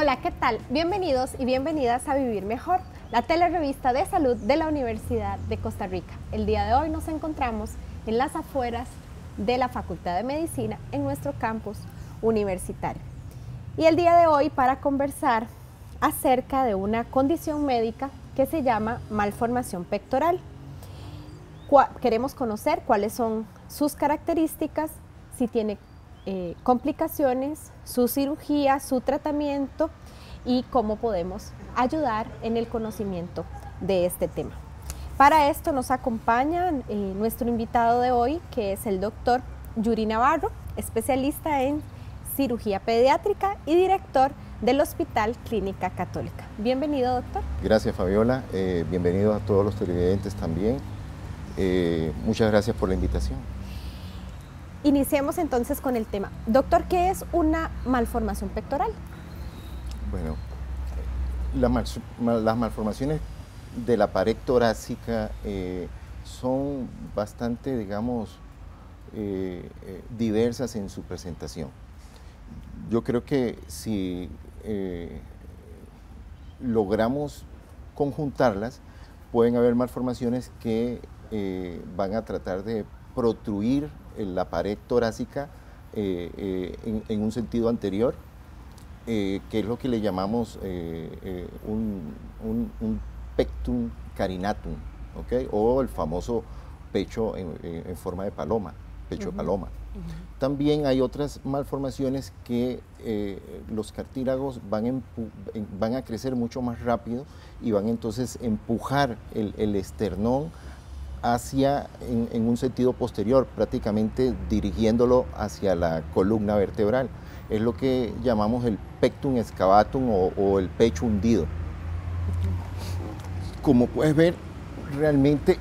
Hola, ¿qué tal? Bienvenidos y bienvenidas a Vivir Mejor, la telerevista de salud de la Universidad de Costa Rica. El día de hoy nos encontramos en las afueras de la Facultad de Medicina en nuestro campus universitario. Y el día de hoy para conversar acerca de una condición médica que se llama malformación pectoral. Queremos conocer cuáles son sus características, si tiene complicaciones, su cirugía, su tratamiento y cómo podemos ayudar en el conocimiento de este tema. Para esto nos acompaña nuestro invitado de hoy, que es el doctor Yuri Navarro, especialista en cirugía pediátrica y director del Hospital Clínica Católica. Bienvenido, doctor. Gracias, Fabiola. Bienvenidos a todos los televidentes también. Muchas gracias por la invitación. Iniciemos entonces con el tema. Doctor, ¿qué es una malformación pectoral? Bueno, las malformaciones de la pared torácica son bastante, digamos, diversas en su presentación. Yo creo que si logramos conjuntarlas, pueden haber malformaciones que van a tratar de protruir la pared torácica en un sentido anterior, que es lo que le llamamos un pectum carinatum, ¿okay? O el famoso pecho en forma de paloma, pecho de paloma. También hay otras malformaciones que los cartílagos van a crecer mucho más rápido y van entonces a empujar el esternón en un sentido posterior, prácticamente dirigiéndolo hacia la columna vertebral. Es lo que llamamos el pectum excavatum o el pecho hundido. Como puedes ver, realmente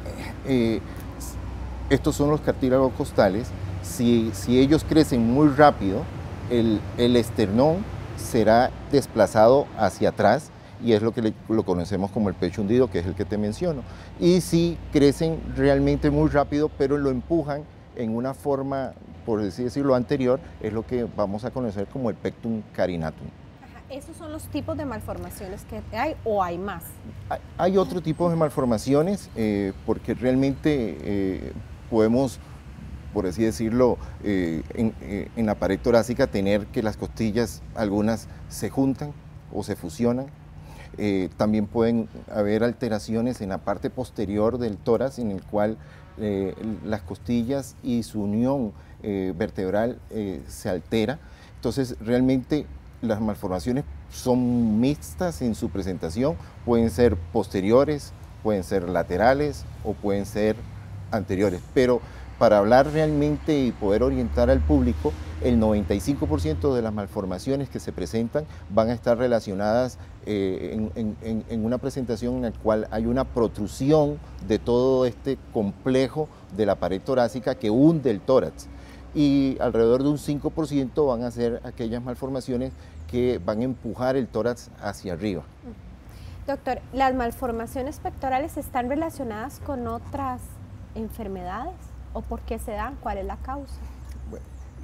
estos son los cartílagos costales. Si ellos crecen muy rápido, el esternón será desplazado hacia atrás, y es lo que lo conocemos como el pecho hundido, que es el que te menciono. Y si crecen realmente muy rápido, pero lo empujan en una forma, por así decirlo, anterior, es lo que vamos a conocer como el pectum carinatum. ¿Esos son los tipos de malformaciones que hay o hay más? Hay otro tipo de malformaciones, porque realmente podemos, por así decirlo, en la pared torácica tener que las costillas, algunas se juntan o se fusionan. También pueden haber alteraciones en la parte posterior del tórax, en el cual las costillas y su unión vertebral se altera. Entonces, realmente las malformaciones son mixtas en su presentación, pueden ser posteriores, pueden ser laterales o pueden ser anteriores, pero para hablar realmente y poder orientar al público, el 95% de las malformaciones que se presentan van a estar relacionadas en una presentación en la cual hay una protrusión de todo este complejo de la pared torácica que hunde el tórax. Y alrededor de un 5% van a ser aquellas malformaciones que van a empujar el tórax hacia arriba. Doctor, ¿las malformaciones pectorales están relacionadas con otras enfermedades? ¿O por qué se dan? ¿Cuál es la causa? Bueno,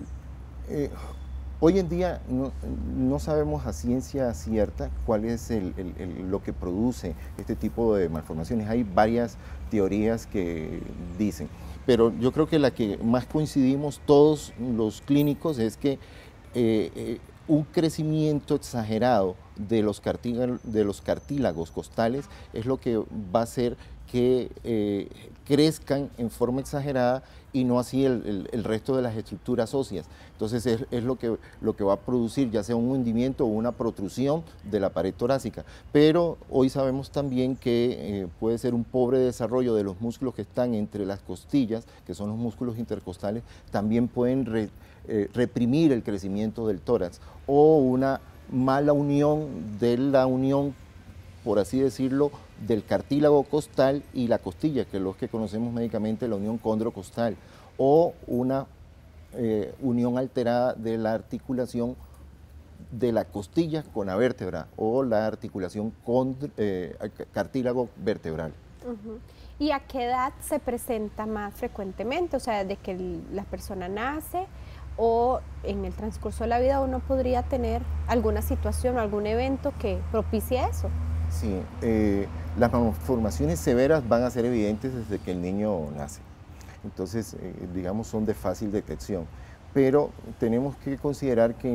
hoy en día no sabemos a ciencia cierta cuál es lo que produce este tipo de malformaciones. Hay varias teorías que dicen, pero yo creo que la que más coincidimos todos los clínicos es que un crecimiento exagerado de los cartílagos costales es lo que va a hacer que crezcan en forma exagerada y no así el resto de las estructuras óseas. Entonces es lo que va a producir ya sea un hundimiento o una protrusión de la pared torácica. Pero hoy sabemos también que puede ser un pobre desarrollo de los músculos que están entre las costillas, que son los músculos intercostales, también pueden reprimir el crecimiento del tórax, o una mala unión por así decirlo, del cartílago costal y la costilla, que es lo que conocemos médicamente la unión condrocostal, o una unión alterada de la articulación de la costilla con la vértebra, o la articulación cartílago vertebral. ¿Y a qué edad se presenta más frecuentemente? O sea, ¿desde que la persona nace o en el transcurso de la vida uno podría tener alguna situación o algún evento que propicie eso. Sí, las malformaciones severas van a ser evidentes desde que el niño nace. Entonces, digamos, son de fácil detección. Pero tenemos que considerar que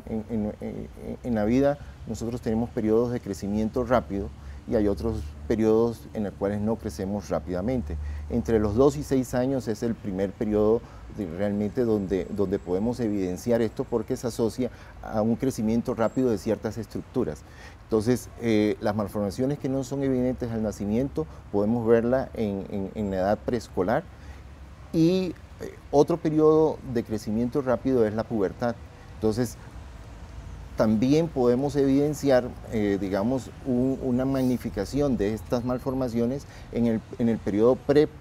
en la vida nosotros tenemos periodos de crecimiento rápido y hay otros periodos en los cuales no crecemos rápidamente. Entre los 2 y 6 años es el primer periodo realmente donde podemos evidenciar esto, porque se asocia a un crecimiento rápido de ciertas estructuras. Entonces, las malformaciones que no son evidentes al nacimiento podemos verla en la edad preescolar, y otro periodo de crecimiento rápido es la pubertad. Entonces, también podemos evidenciar, digamos, una magnificación de estas malformaciones en el periodo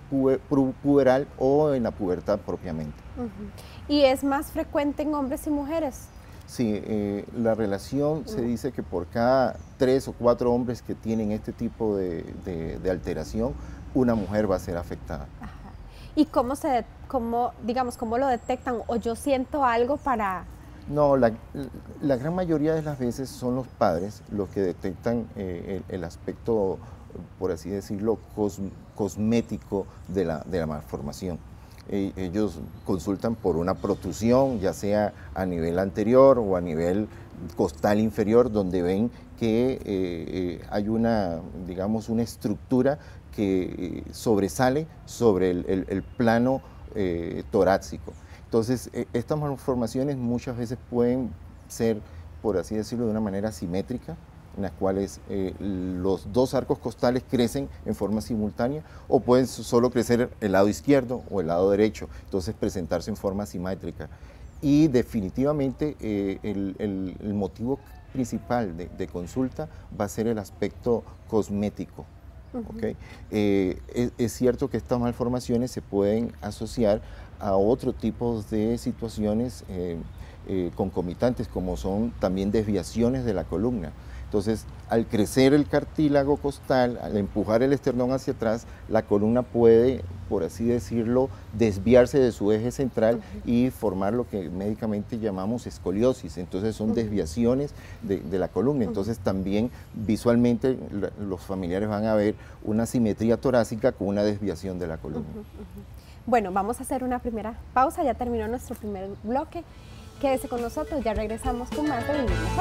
prepuberal o en la pubertad propiamente. ¿Y es más frecuente en hombres y mujeres? Sí, la relación se dice que por cada 3 o 4 hombres que tienen este tipo de alteración, una mujer va a ser afectada. Ajá. ¿Y cómo lo detectan? ¿O yo siento algo para...? No, la gran mayoría de las veces son los padres los que detectan el aspecto, por así decirlo, cosmético de la malformación. Ellos consultan por una protrusión, ya sea a nivel anterior o a nivel costal inferior, donde ven que hay digamos, una estructura que sobresale sobre el plano torácico. Entonces, estas malformaciones muchas veces pueden ser, por así decirlo, de una manera simétrica, en las cuales los dos arcos costales crecen en forma simultánea, o pueden solo crecer el lado izquierdo o el lado derecho, entonces presentarse en forma simétrica. Y definitivamente el motivo principal de consulta va a ser el aspecto cosmético. ¿Okay? Es cierto que estas malformaciones se pueden asociar a otro tipo de situaciones concomitantes, como son también desviaciones de la columna. Entonces, al crecer el cartílago costal, al empujar el esternón hacia atrás, la columna puede, por así decirlo, desviarse de su eje central y formar lo que médicamente llamamos escoliosis. Entonces, son desviaciones de la columna. Entonces, también visualmente los familiares van a ver una simetría torácica con una desviación de la columna. Bueno, vamos a hacer una primera pausa. Ya terminó nuestro primer bloque. Quédese con nosotros, ya regresamos con más de Vivir Mejor.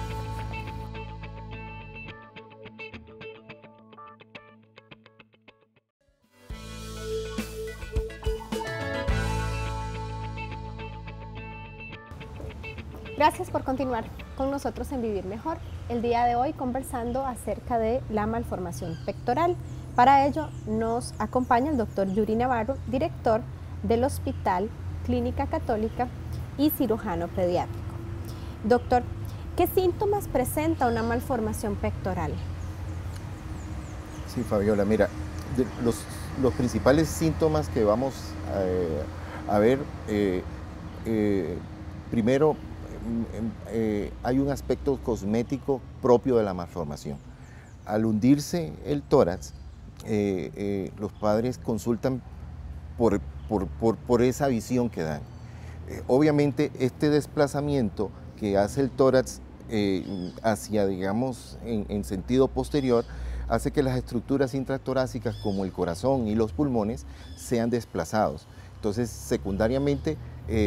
Gracias por continuar con nosotros en Vivir Mejor. El día de hoy conversando acerca de la malformación pectoral. Para ello nos acompaña el doctor Yuri Navarro, director del Hospital Clínica Católica y cirujano pediátrico. Doctor, ¿qué síntomas presenta una malformación pectoral? Sí, Fabiola, mira, los principales síntomas que vamos a ver, primero, hay un aspecto cosmético propio de la malformación. Al hundirse el tórax, los padres consultan por esa visión que dan. Obviamente, este desplazamiento que hace el tórax hacia, digamos, en sentido posterior, hace que las estructuras intratorácicas como el corazón y los pulmones sean desplazados. Entonces, secundariamente,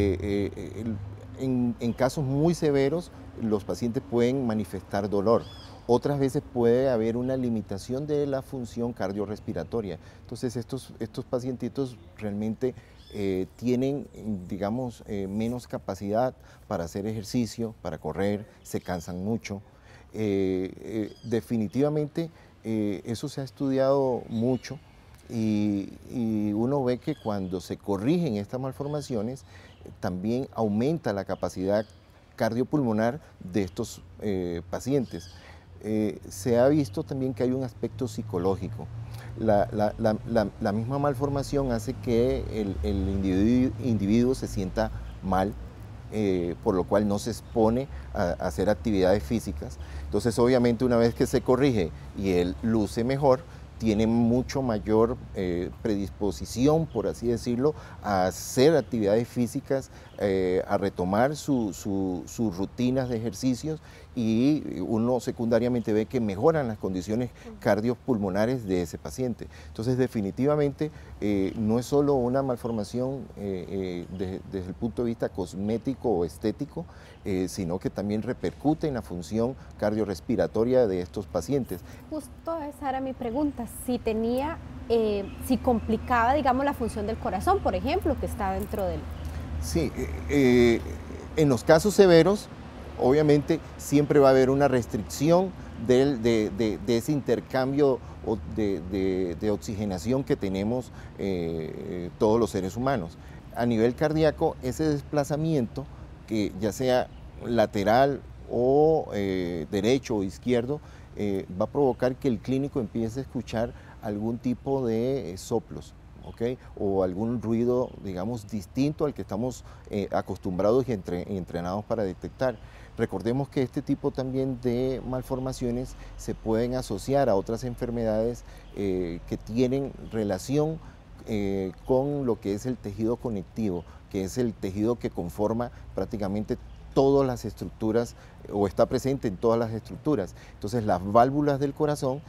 en casos muy severos, los pacientes pueden manifestar dolor. Otras veces puede haber una limitación de la función cardiorrespiratoria. Entonces, estos pacientitos realmente tienen, digamos, menos capacidad para hacer ejercicio, para correr, se cansan mucho. Definitivamente, eso se ha estudiado mucho y uno ve que cuando se corrigen estas malformaciones, también aumenta la capacidad cardiopulmonar de estos pacientes. Se ha visto también que hay un aspecto psicológico. La misma malformación hace que el individuo se sienta mal, por lo cual no se expone a hacer actividades físicas. Entonces, obviamente, una vez que se corrige y él luce mejor, tienen mucho mayor predisposición, por así decirlo, a hacer actividades físicas, a retomar sus rutinas de ejercicios, y uno secundariamente ve que mejoran las condiciones cardiopulmonares de ese paciente. Entonces, definitivamente no es solo una malformación desde el punto de vista cosmético o estético, sino que también repercute en la función cardiorrespiratoria de estos pacientes. Justo esa era mi pregunta, si tenía, si complicaba, digamos, la función del corazón, por ejemplo, que está dentro del... Sí, en los casos severos, obviamente siempre va a haber una restricción de ese intercambio de oxigenación que tenemos todos los seres humanos. A nivel cardíaco, ese desplazamiento, que ya sea lateral o derecho o izquierdo, va a provocar que el clínico empiece a escuchar algún tipo de soplos, ¿okay? O algún ruido, digamos, distinto al que estamos acostumbrados y entrenados para detectar. Recordemos que este tipo también de malformaciones se pueden asociar a otras enfermedades que tienen relación con lo que es el tejido conectivo, que es el tejido que conforma prácticamente todas las estructuras, o está presente en todas las estructuras. Entonces, las válvulas del corazón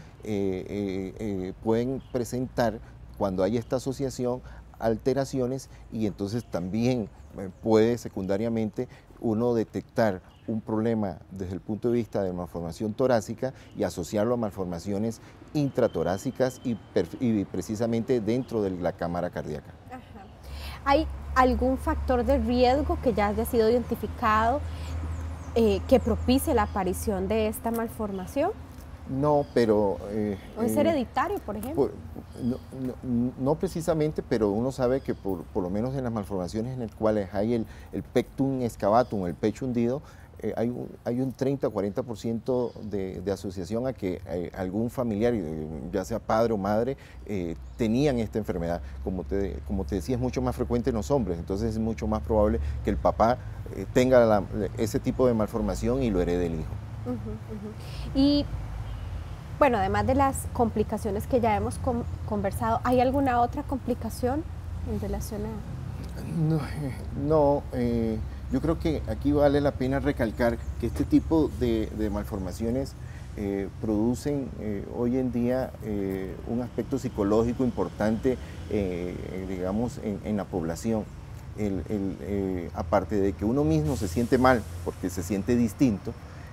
pueden presentar, cuando hay esta asociación, alteraciones, y entonces también puede secundariamente uno detectar un problema desde el punto de vista de malformación torácica y asociarlo a malformaciones intratorácicas y precisamente dentro de la cámara cardíaca. Ajá. ¿Hay algún factor de riesgo que ya haya sido identificado que propicie la aparición de esta malformación? No, pero... ¿O es hereditario, por ejemplo? No precisamente, pero uno sabe que por lo menos en las malformaciones en las cuales hay el pectum excavatum, el pecho hundido, hay un 30-40% de asociación a que algún familiar, ya sea padre o madre, tenían esta enfermedad. Como te decía, es mucho más frecuente en los hombres, entonces es mucho más probable que el papá tenga ese tipo de malformación y lo herede el hijo. Y bueno, además de las complicaciones que ya hemos conversado, ¿hay alguna otra complicación en relación a...? No, yo creo que aquí vale la pena recalcar que este tipo de malformaciones producen hoy en día un aspecto psicológico importante, digamos, en la población. Aparte de que uno mismo se siente mal porque se siente distinto,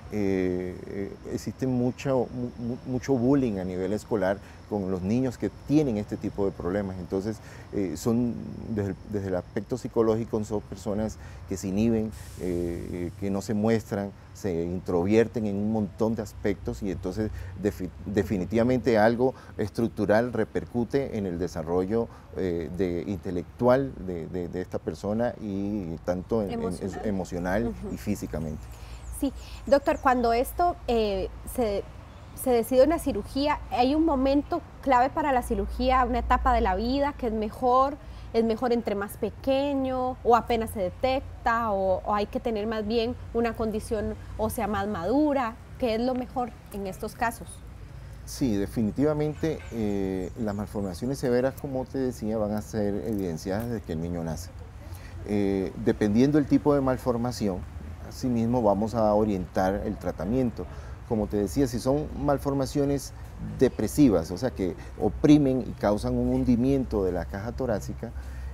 existe mucho bullying a nivel escolar con los niños que tienen este tipo de problemas. Entonces, desde el aspecto psicológico, son personas que se inhiben, que no se muestran, se introvierten en un montón de aspectos, y entonces definitivamente algo estructural repercute en el desarrollo intelectual de esta persona, y tanto emocional y físicamente. Sí, doctor, cuando esto se decide una cirugía, ¿hay un momento clave para la cirugía, una etapa de la vida que es mejor entre más pequeño, o apenas se detecta, o hay que tener más bien una condición ósea más madura? ¿Qué es lo mejor en estos casos? Sí, definitivamente las malformaciones severas, como te decía, van a ser evidenciadas desde que el niño nace. Dependiendo del tipo de malformación, asimismo vamos a orientar el tratamiento. Como te decía, si son malformaciones depresivas, o sea que oprimen y causan un hundimiento de la caja torácica,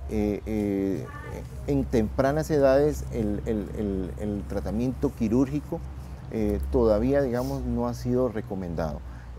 en tempranas edades el tratamiento quirúrgico todavía, digamos, no ha sido recomendado.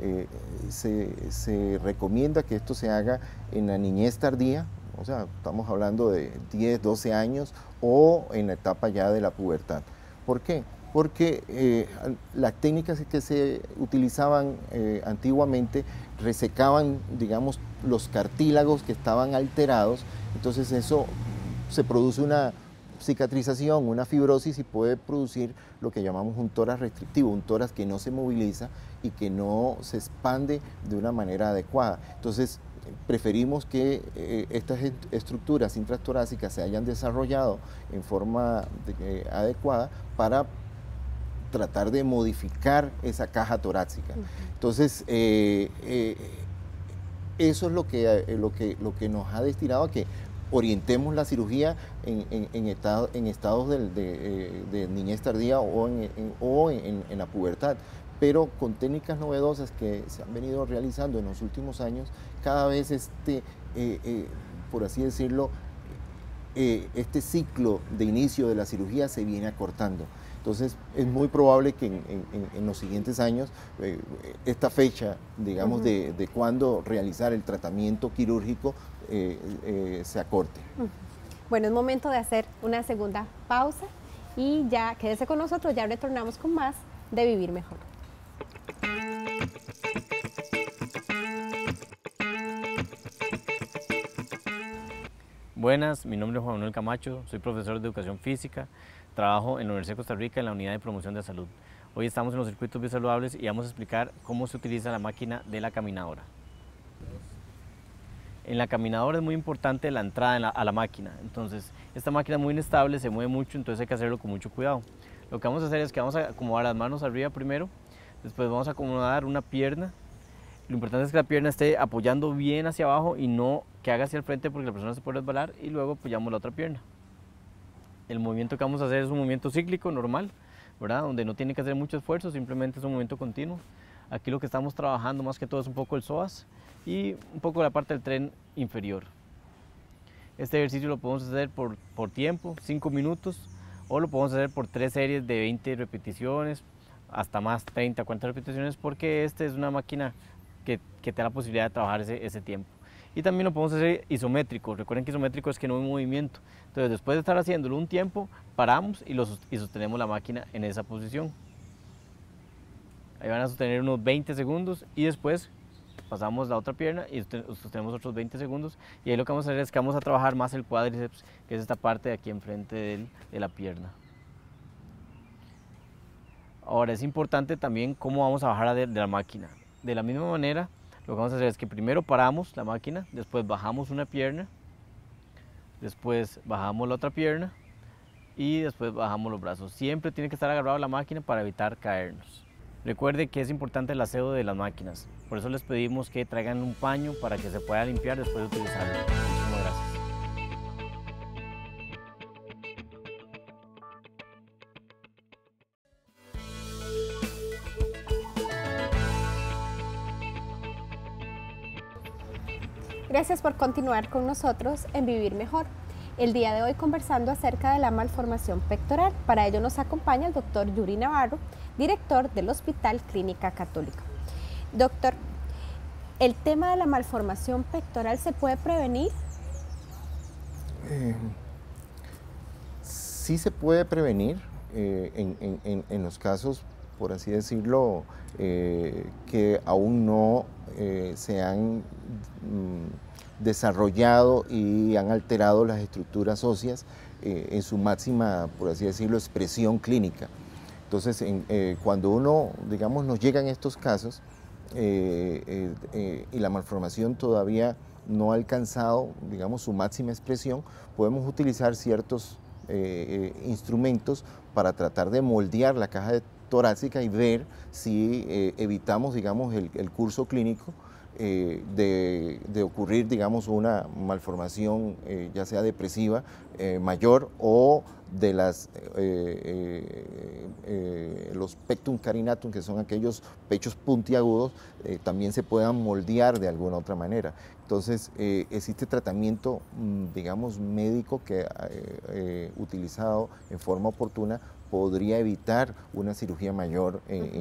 Se recomienda que esto se haga en la niñez tardía, o sea, estamos hablando de 10, 12 años, o en la etapa ya de la pubertad. ¿Por qué? Porque las técnicas que se utilizaban antiguamente resecaban, digamos, los cartílagos que estaban alterados, entonces eso se produce una cicatrización, una fibrosis, y puede producir lo que llamamos un tórax restrictivo, un tórax que no se moviliza y que no se expande de una manera adecuada. Entonces, preferimos que estas estructuras intratorásicas se hayan desarrollado en forma adecuada para tratar de modificar esa caja torácica. Entonces, eso es lo que nos ha destinado a que orientemos la cirugía en estados de niñez tardía o en la pubertad, pero con técnicas novedosas que se han venido realizando en los últimos años, cada vez por así decirlo, este ciclo de inicio de la cirugía se viene acortando. Entonces es muy probable que en los siguientes años esta fecha, digamos, de cuándo realizar el tratamiento quirúrgico se acorte. Bueno, es momento de hacer una segunda pausa y ya quédese con nosotros, ya retornamos con más de Vivir Mejor. Buenas, mi nombre es Juan Manuel Camacho, soy profesor de Educación Física, trabajo en la Universidad de Costa Rica en la Unidad de Promoción de Salud. Hoy estamos en los circuitos biosaludables y vamos a explicar cómo se utiliza la máquina de la caminadora. En la caminadora es muy importante la entrada a la máquina, entonces esta máquina es muy inestable, se mueve mucho, entonces hay que hacerlo con mucho cuidado. Lo que vamos a hacer es que vamos a acomodar las manos arriba primero, después vamos a acomodar una pierna. Lo importante es que la pierna esté apoyando bien hacia abajo y no que haga hacia el frente porque la persona se puede resbalar, y luego apoyamos la otra pierna. El movimiento que vamos a hacer es un movimiento cíclico normal, ¿verdad? Donde no tiene que hacer mucho esfuerzo, simplemente es un movimiento continuo. Aquí lo que estamos trabajando más que todo es un poco el psoas y un poco la parte del tren inferior. Este ejercicio lo podemos hacer por tiempo, 5 minutos, o lo podemos hacer por 3 series de 20 repeticiones, hasta más 30, 40 repeticiones, porque esta es una máquina que te da la posibilidad de trabajar ese tiempo. Y también lo podemos hacer isométrico. Recuerden que isométrico es que no hay movimiento. Entonces, después de estar haciéndolo un tiempo, paramos y sostenemos la máquina en esa posición. Ahí van a sostener unos 20 segundos y después pasamos la otra pierna y sostenemos otros 20 segundos. Y ahí lo que vamos a hacer es que vamos a trabajar más el cuádriceps, que es esta parte de aquí enfrente de la pierna. Ahora es importante también cómo vamos a bajar de la máquina. De la misma manera, lo que vamos a hacer es que primero paramos la máquina, después bajamos una pierna, después bajamos la otra pierna y después bajamos los brazos. Siempre tiene que estar agarrado a la máquina para evitar caernos. Recuerde que es importante el aseo de las máquinas, por eso les pedimos que traigan un paño para que se pueda limpiar después de utilizarlo. Muchísimas gracias. Gracias por continuar con nosotros en Vivir Mejor. El día de hoy conversando acerca de la malformación pectoral. Para ello nos acompaña el doctor Yuri Navarro, director del Hospital Clínica Católica. Doctor, ¿el tema de la malformación pectoral se puede prevenir? Sí se puede prevenir en los casos, por así decirlo, que aún no se han desarrollado y han alterado las estructuras óseas en su máxima, por así decirlo, expresión clínica. Entonces, cuando uno, digamos, nos llegan estos casos y la malformación todavía no ha alcanzado, digamos, su máxima expresión, podemos utilizar ciertos instrumentos para tratar de moldear la caja torácica y ver si evitamos, digamos, el curso clínico de ocurrir, digamos, una malformación ya sea depresiva mayor o de los pectum carinatum, que son aquellos pechos puntiagudos, también se puedan moldear de alguna otra manera. Entonces, existe tratamiento, digamos, médico que utilizado en forma oportuna podría evitar una cirugía mayor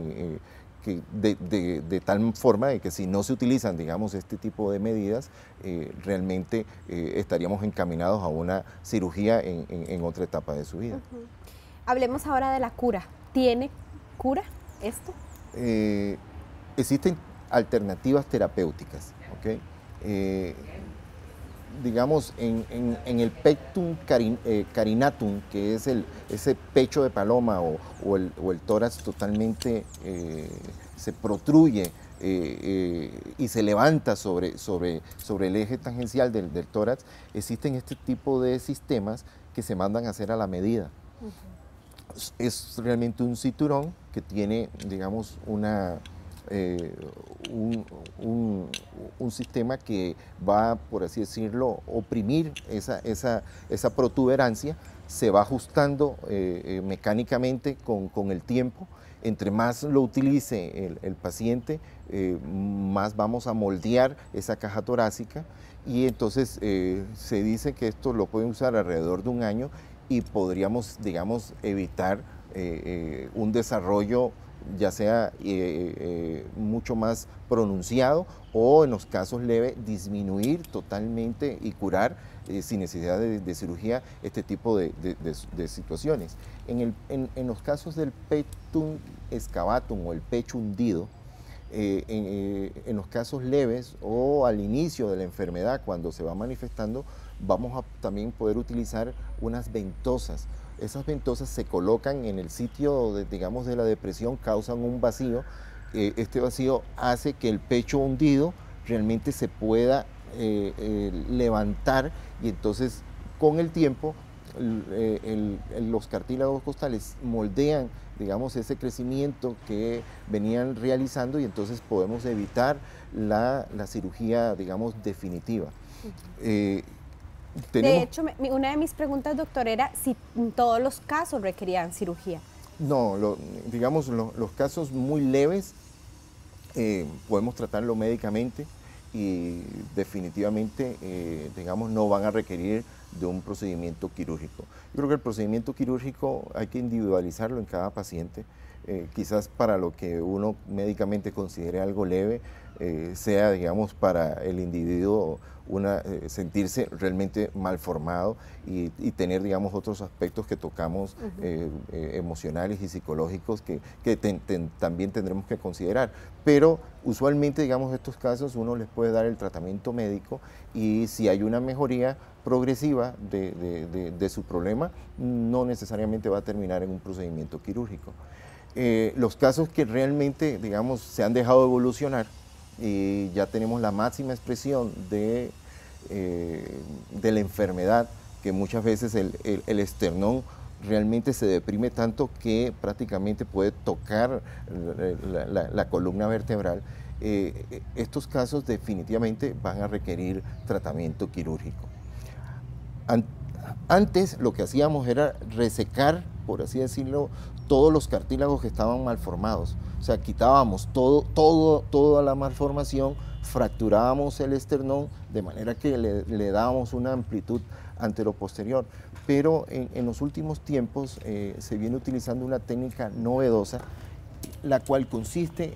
de tal forma de que si no se utilizan, digamos, este tipo de medidas, realmente estaríamos encaminados a una cirugía en otra etapa de su vida. Hablemos ahora de la cura. ¿Tiene cura esto? Existen alternativas terapéuticas, ¿ok? Digamos, en el pectum carinatum, que es ese pecho de paloma o el tórax totalmente se protruye y se levanta sobre el eje tangencial del tórax, existen este tipo de sistemas que se mandan a hacer a la medida. Es realmente un cinturón que tiene, digamos, un sistema que va, por así decirlo, oprimir esa protuberancia, se va ajustando mecánicamente con el tiempo. Entre más lo utilice el paciente, más vamos a moldear esa caja torácica, y entonces se dice que esto lo pueden usar alrededor de un año y podríamos, digamos, evitar un desarrollo ya sea mucho más pronunciado, o en los casos leves disminuir totalmente y curar sin necesidad de cirugía este tipo de situaciones. En los casos del petum excavatum o el pecho hundido, en los casos leves o al inicio de la enfermedad, cuando se va manifestando, vamos a también poder utilizar unas ventosas. Esas ventosas se colocan en el sitio, digamos, de la depresión, causan un vacío. Este vacío hace que el pecho hundido realmente se pueda levantar, y entonces con el tiempo los cartílagos costales moldean, digamos, ese crecimiento que venían realizando, y entonces podemos evitar la cirugía, digamos, definitiva. De hecho, una de mis preguntas, doctor, era si todos los casos requerían cirugía. No, digamos, los casos muy leves podemos tratarlo médicamente, y definitivamente, digamos, no van a requerir de un procedimiento quirúrgico. Yo creo que el procedimiento quirúrgico hay que individualizarlo en cada paciente. Quizás para lo que uno médicamente considere algo leve, sea, digamos, para el individuo sentirse realmente mal formado y tener, digamos, otros aspectos que tocamos emocionales y psicológicos que también tendremos que considerar. Pero usualmente, digamos, estos casos uno les puede dar el tratamiento médico, y si hay una mejoría progresiva de su problema, no necesariamente va a terminar en un procedimiento quirúrgico. Los casos que realmente, digamos, se han dejado evolucionar y ya tenemos la máxima expresión de la enfermedad, que muchas veces el esternón realmente se deprime tanto que prácticamente puede tocar la columna vertebral. Estos casos definitivamente van a requerir tratamiento quirúrgico. Antes lo que hacíamos era resecar, por así decirlo, todos los cartílagos que estaban malformados. O sea, quitábamos toda la malformación, fracturábamos el esternón de manera que le dábamos una amplitud anteroposterior. Pero en los últimos tiempos se viene utilizando una técnica novedosa, la cual consiste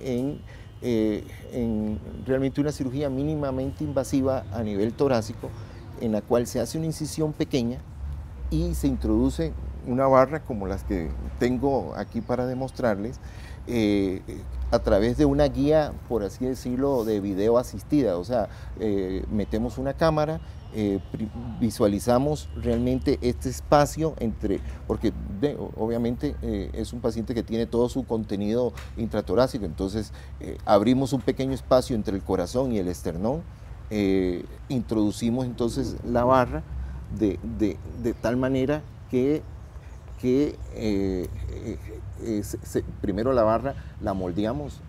en realmente una cirugía mínimamente invasiva a nivel torácico, en la cual se hace una incisión pequeña y se introduce una barra como las que tengo aquí para demostrarles, a través de una guía, por así decirlo, de video asistida. O sea, metemos una cámara, visualizamos realmente este espacio porque obviamente es un paciente que tiene todo su contenido intratorácico, entonces abrimos un pequeño espacio entre el corazón y el esternón, introducimos entonces la barra de tal manera que primero la barra la moldeamos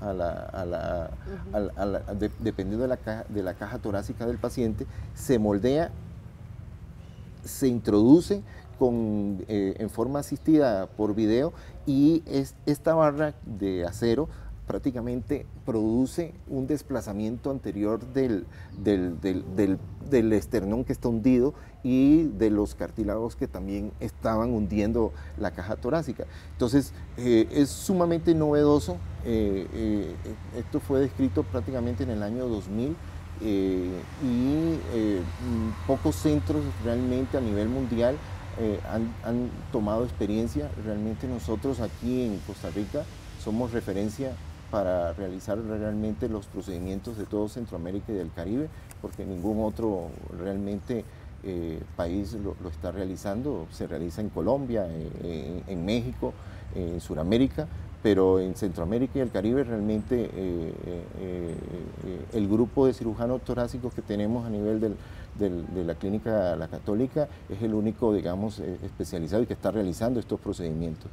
dependiendo de la caja torácica del paciente, se moldea, se introduce en forma asistida por video, y esta barra de acero prácticamente produce un desplazamiento anterior del esternón que está hundido y de los cartílagos que también estaban hundiendo la caja torácica. Entonces, es sumamente novedoso. Esto fue descrito prácticamente en el año 2000, pocos centros realmente a nivel mundial han tomado experiencia. Realmente nosotros aquí en Costa Rica somos referencia para realizar realmente los procedimientos de todo Centroamérica y del Caribe, porque ningún otro realmente país lo está realizando. Se realiza en Colombia, en México, en Sudamérica, pero en Centroamérica y el Caribe realmente el grupo de cirujanos torácicos que tenemos a nivel de la clínica La Católica es el único, digamos, especializado y que está realizando estos procedimientos.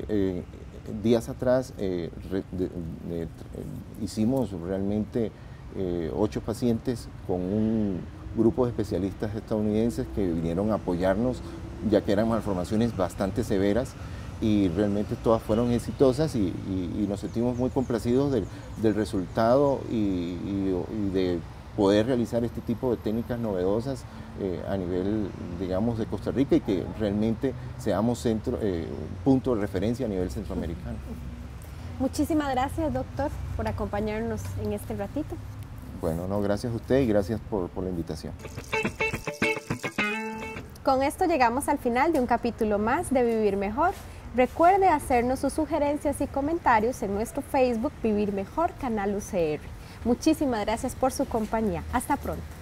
Días atrás hicimos realmente 8 pacientes con un grupo de especialistas estadounidenses que vinieron a apoyarnos, ya que eran malformaciones bastante severas, y realmente todas fueron exitosas y nos sentimos muy complacidos del resultado y de poder realizar este tipo de técnicas novedosas a nivel, digamos, de Costa Rica, y que realmente seamos punto de referencia a nivel centroamericano. Muchísimas gracias, doctor, por acompañarnos en este ratito. Bueno, no, gracias a usted y gracias por la invitación. Con esto llegamos al final de un capítulo más de Vivir Mejor. Recuerde hacernos sus sugerencias y comentarios en nuestro Facebook Vivir Mejor Canal UCR. Muchísimas gracias por su compañía. Hasta pronto.